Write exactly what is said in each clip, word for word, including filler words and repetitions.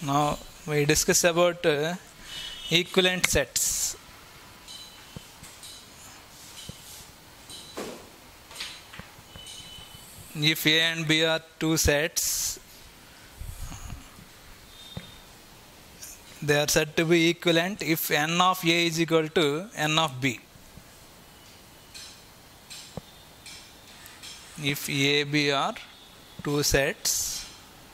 Now we discuss about uh, equivalent sets. If A and B are two sets, they are said to be equivalent if n of A is equal to n of B. If A, B are two sets,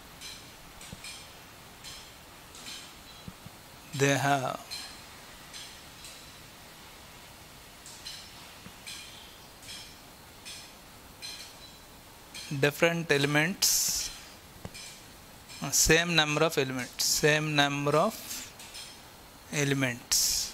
they have different elements, same number of elements, same number of elements.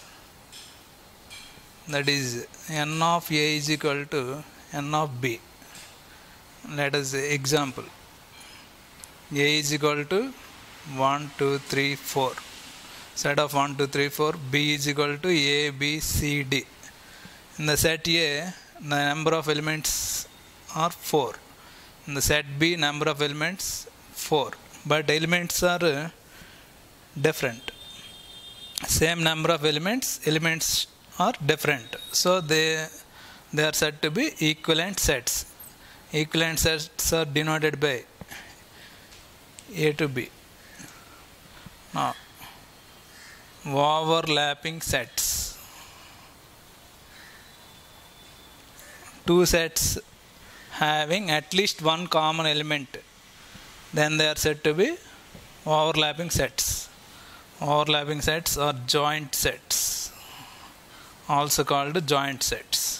That is, n of A is equal to n of B. Let us say example. A is equal to one, two, three, four. Set of one, two, three, four. B is equal to A, B, C, D. In the set A, the number of elements are four. In the set B, number of elements four. But elements are uh, different. Same number of elements, elements are different. So they they are said to be equivalent sets. Equivalent sets are denoted by A to B. Now, overlapping sets. Two sets having at least one common element, then they are said to be overlapping sets. Overlapping sets are joint sets, also called joint sets.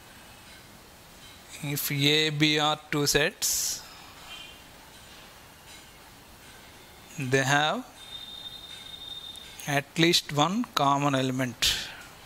If A, B are two sets, they have at least one common element.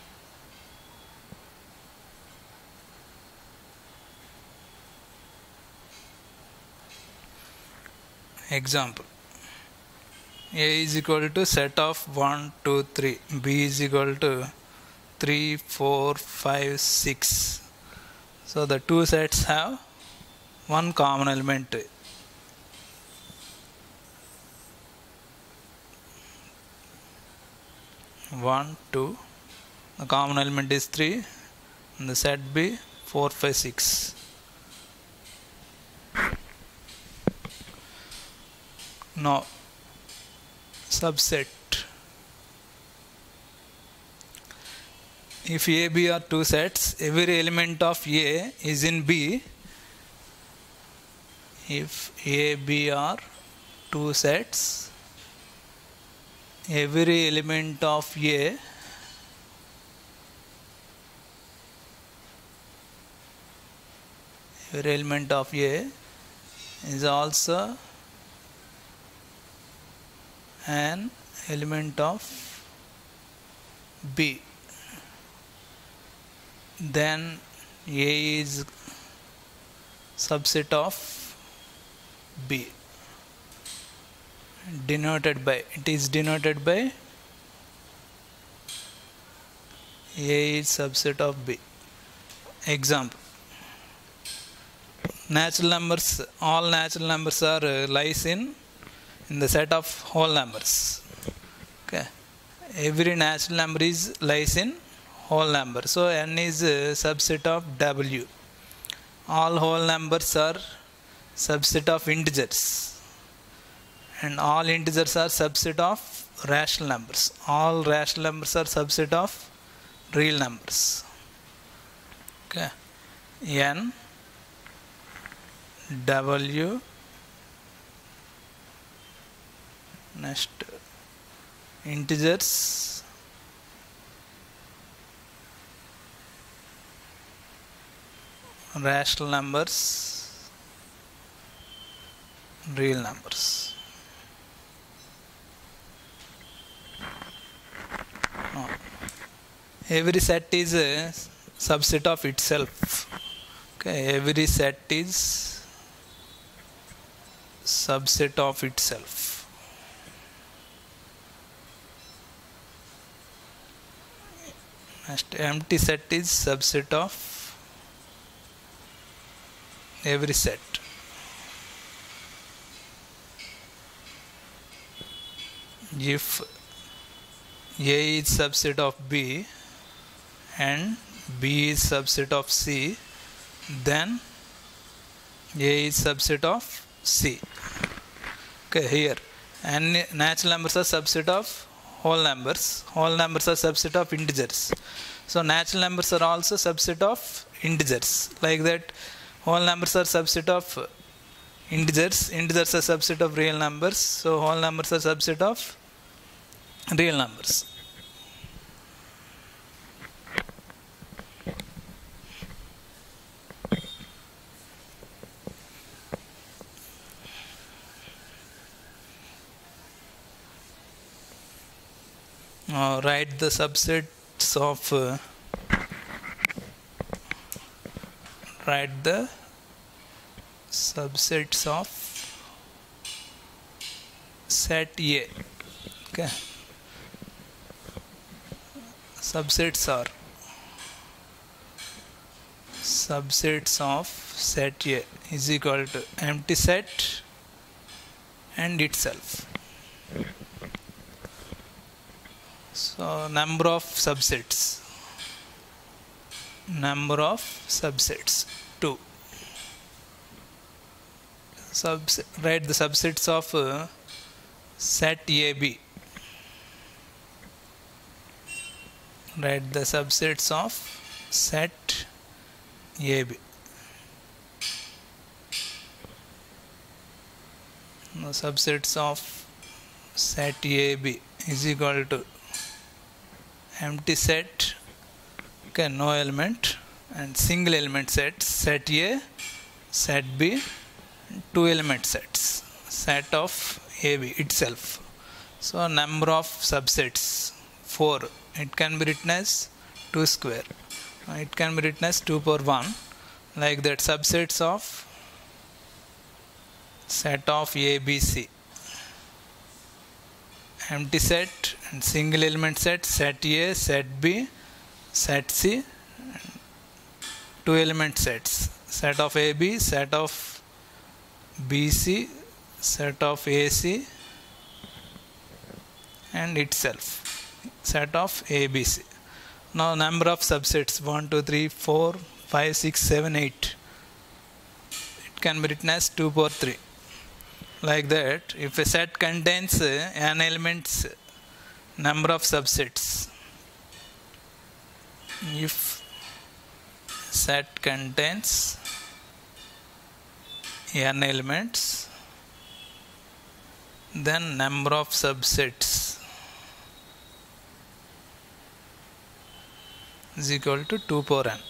Example. A is equal to set of one, two, three. B is equal to three, four, five, six. So the two sets have one common element. one, two. The common element is three. In the set B, four, five, six. Now, subset. If A, B are two sets, every element of A is in B. If A, B are two sets, every element of A every element of A is also an element of B. Then A is subset of B, denoted by, it is denoted by A is subset of B. Example. Natural numbers, all natural numbers are uh, lies in in the set of whole numbers. Okay, every natural number is lies in whole number. So n is a subset of W. All whole numbers are subset of integers, and all integers are subset of rational numbers. All rational numbers are subset of real numbers. Okay, n, W, next integers, rational numbers, real numbers. Now, every set is a subset of itself. Okay, every set is subset of itself. Next, empty set is subset of every set. if A is subset of B and B is subset of C, then A is subset of C. Okay, here and natural numbers are subset of whole numbers. Whole numbers are subset of integers. So natural numbers are also subset of integers. Like that, whole numbers are subset of integers. Integers are subset of real numbers. So whole numbers are subset of real numbers. Now write the subsets of uh, write the subsets of set A. Okay. Subsets are subsets of set A is equal to empty set and itself. So number of subsets, number of subsets two. Subs write the subsets of uh, set A B. Write the subsets of set A B. The subsets of set A B is equal to empty set, okay, no element, and single element sets, set A, set B, two element sets, set of A B itself. So number of subsets four. It can be written as two square. It can be written as two power one. Like that, subsets of set of A B C. Empty set and single element set, set A, set B, set C, two element sets, set of A B, set of B C, set of A C, and itself, set of A B C. Now number of subsets one, two, three, four, five, six, seven, eight. It can be written as two power three. Like that, if a set contains an element's number of subsets, if set contains n elements, then number of subsets is equal to two power n.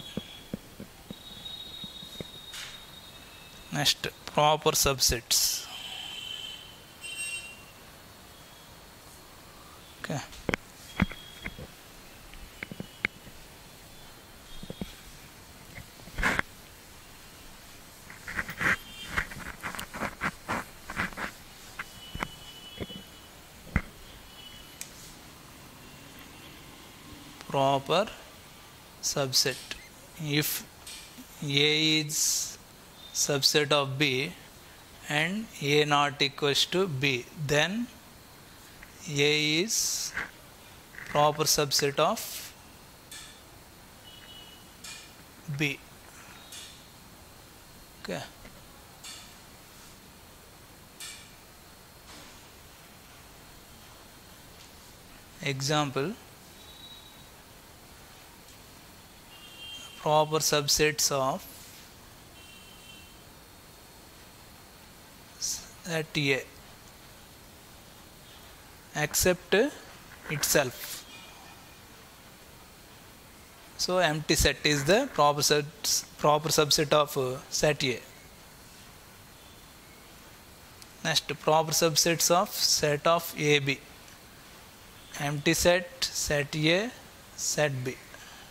Next, proper subsets. Okay. Proper subset. If A is subset of B and A not equals to B, then A is proper subset of B. Okay. Example, proper subsets of set A except itself. So empty set is the proper set, proper subset of uh, set A. Next, proper subsets of set of A B. Empty set, set A, set B.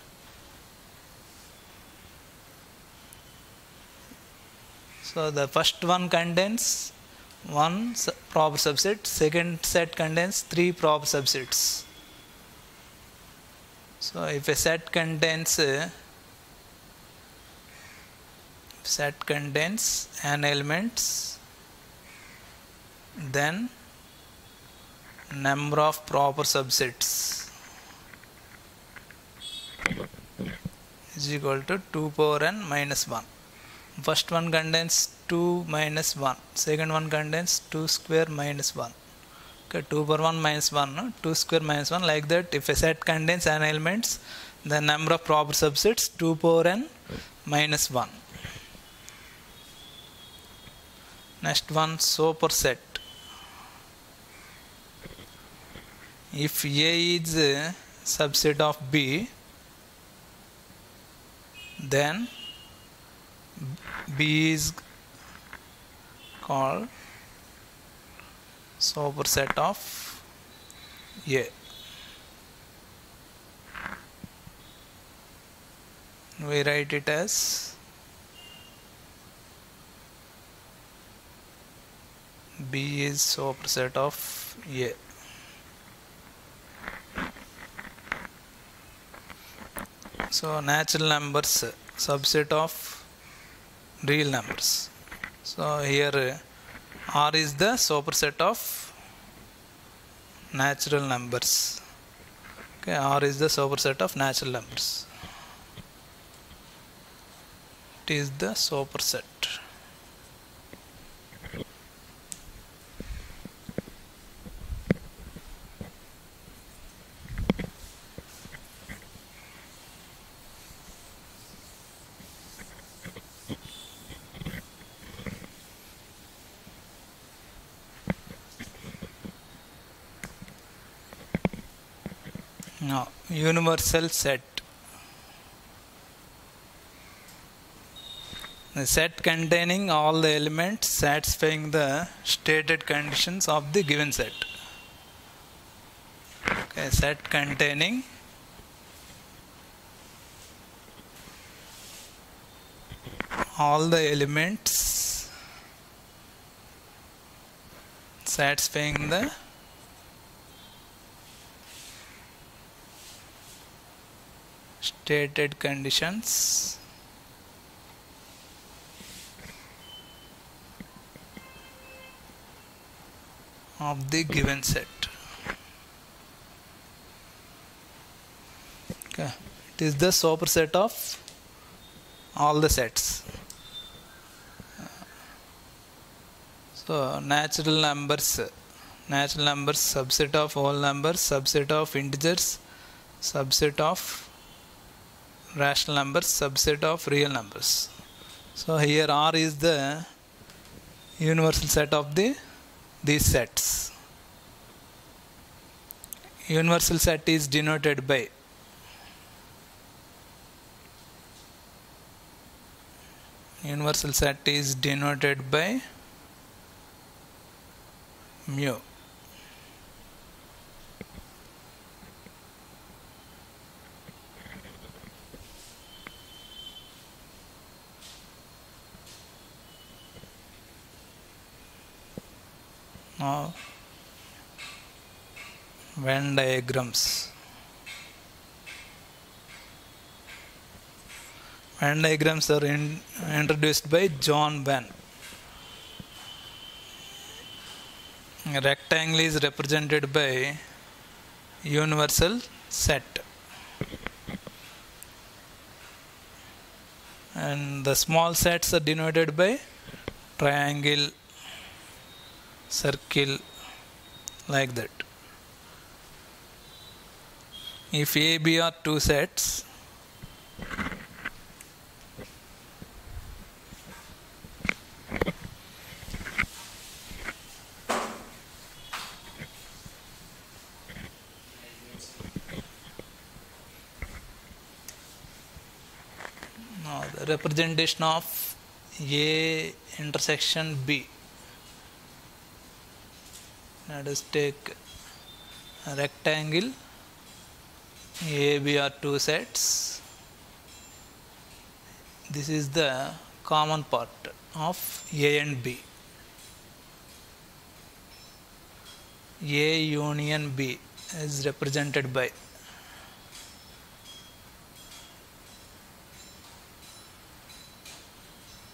So the first one contains one proper subset, second set contains three proper subsets. So if a set contains uh, set contains n elements, then number of proper subsets is equal to two power n minus one. First one contains two minus one, second one contains two square minus one. Okay, two power one minus one, no? two square minus one, like that. If a set contains n elements, the number of proper subsets two power n minus one. Next one, superset. If A is a subset of B, then B is called superset of A. We write it as B is superset of A. So natural numbers subset of real numbers. So here R is the superset of natural numbers. Okay, R is the superset of natural numbers. It is the superset. Now, universal set. The set containing all the elements satisfying the stated conditions of the given set. Okay, set containing all the elements satisfying the stated conditions of the given set. Okay, it is the superset of all the sets. So natural numbers, natural numbers, subset of whole numbers, subset of integers, subset of rational numbers, subset of real numbers. So here R is the universal set of the these sets. Universal set is denoted by universal set is denoted by mu. Now, Venn diagrams. Venn diagrams are in, introduced by John Venn. A rectangle is represented by universal set, and the small sets are denoted by triangle, circle, like that. If A, B are two sets, now the representation of A intersection B. Let us take a rectangle. A, B are two sets. This is the common part of A and B. A union B is represented by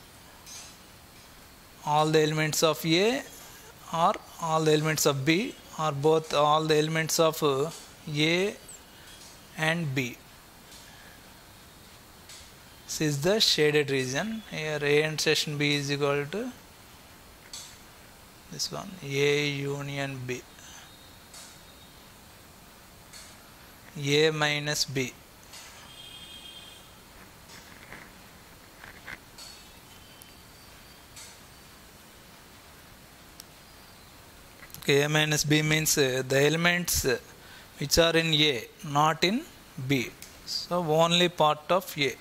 all the elements of A or all the elements of B are both all the elements of uh, A and B. This is the shaded region. Here A intersection B is equal to this one, A union B, A minus B. Okay, A minus B means uh, the elements uh, which are in A, not in B. So only part of A.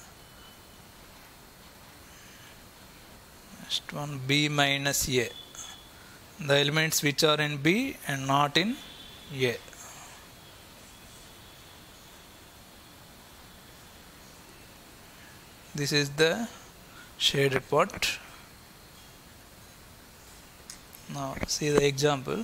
Next one, B minus A. The elements which are in B and not in A. This is the shaded part. Now see the example.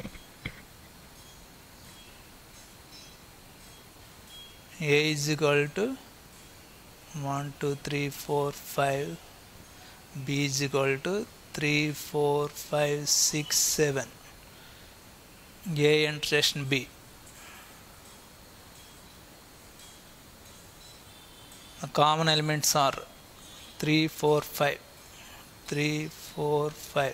A is equal to one, two, three, four, five. B is equal to three, four, five, six, seven. A intersection B. The common elements are three, four, five. three, four, five.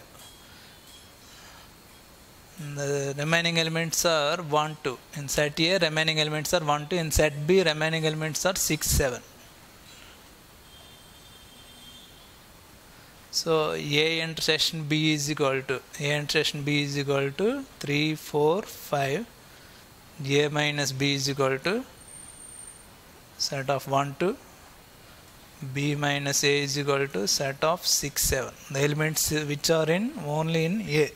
The remaining elements are one, two. In set A, remaining elements are one, two. In set B, remaining elements are six, seven. So A intersection B is equal to A intersection B is equal to three, four, five. A minus B is equal to set of one, two. B minus A is equal to set of six, seven. The elements which are in only in A.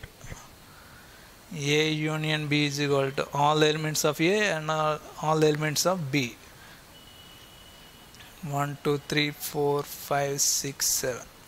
A union B is equal to all the elements of A and all, all the elements of B. one, two, three, four, five, six, seven.